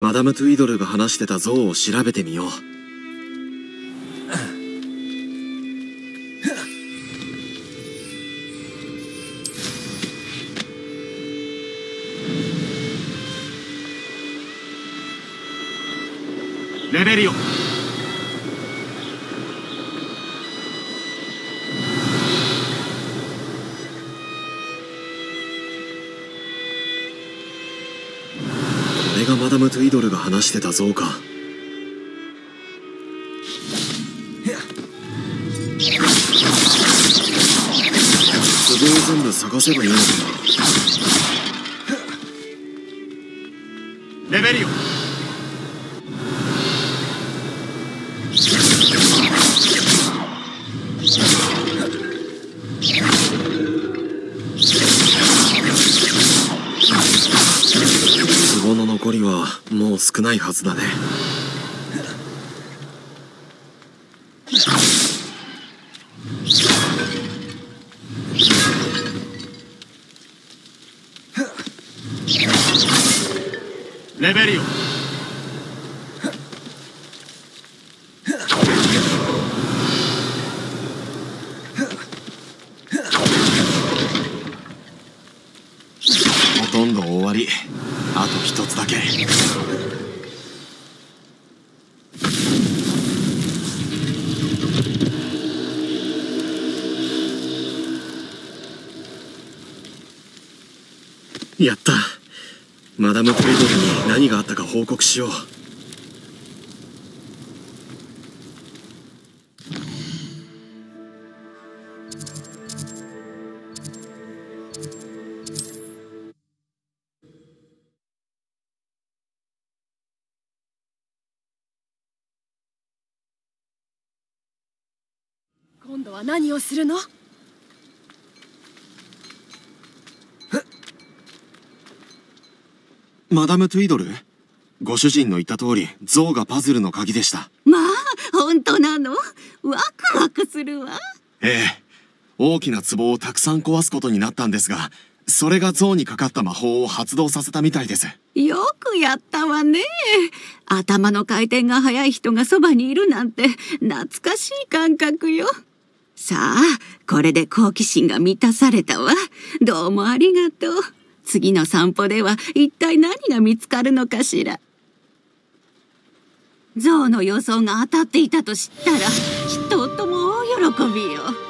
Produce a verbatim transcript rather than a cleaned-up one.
マダム・トゥイドルが話してた像を調べてみよう。 レベリオ。 これがマダム・トゥイドルが話してた像か。壺を全部探せばいいのかな。レベリオ。 壺の残りはもう少ないはずだね。 レベリオ。 ほとんど終わり。あと一つだけ。やった。マダム・トゥイドルに何があったか報告しよう。 今度は何をするの？ マダム・トゥイドル、ご主人の言った通り像がパズルの鍵でした。 まあ本当なの？ワクワクするわ。 ええ、大きな壺をたくさん壊すことになったんですが、それが像にかかった魔法を発動させたみたいです。 よくやったわね。頭の回転が速い人がそばにいるなんて懐かしい感覚よ。さあ、これで好奇心が満たされたわ。どうもありがとう。次の散歩では一体何が見つかるのかしら。象の予想が当たっていたと知ったらきっと夫も大喜びよ。